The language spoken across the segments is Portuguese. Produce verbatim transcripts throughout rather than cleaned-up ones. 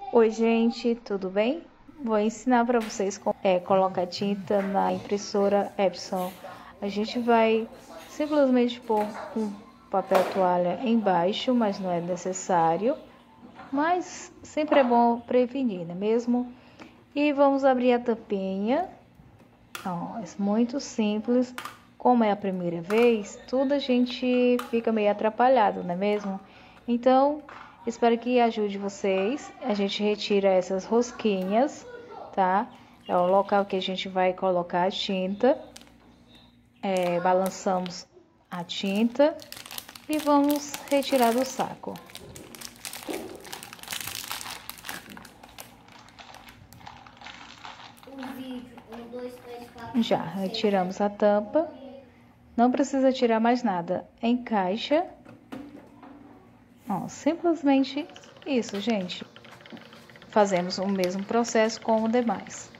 Oi gente, tudo bem? Vou ensinar para vocês como é, colocar tinta na impressora Epson. A gente vai simplesmente pôr um papel toalha embaixo, mas não é necessário. Mas sempre é bom prevenir, não é mesmo? E vamos abrir a tampinha. Ó, é muito simples. Como é a primeira vez, tudo a gente fica meio atrapalhado, não é mesmo? Então, espero que ajude vocês. A gente retira essas rosquinhas, tá? É o local que a gente vai colocar a tinta. É, balançamos a tinta e vamos retirar do saco. Já retiramos a tampa. Não precisa tirar mais nada. Encaixa. Ó, simplesmente isso, gente. Fazemos o mesmo processo com o demais.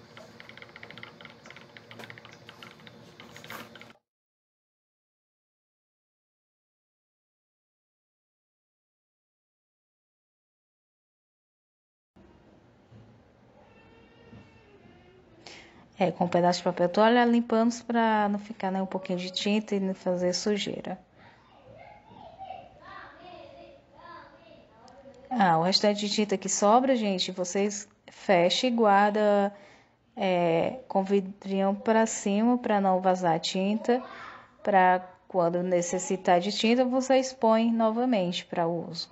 É, com um pedaço de papel toalha limpamos para não ficar nem um pouquinho de tinta e não fazer sujeira. Ah, o restante de tinta que sobra, gente, vocês fechem e guarda é, com vidrinho para cima para não vazar tinta. Para quando necessitar de tinta, você expõe novamente para uso.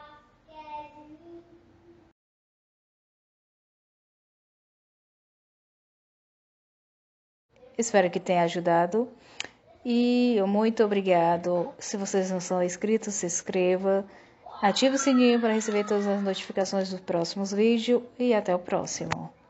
Espero que tenha ajudado. E muito obrigado. Se vocês não são inscritos, se inscreva. Ative o sininho para receber todas as notificações dos próximos vídeos. E até o próximo.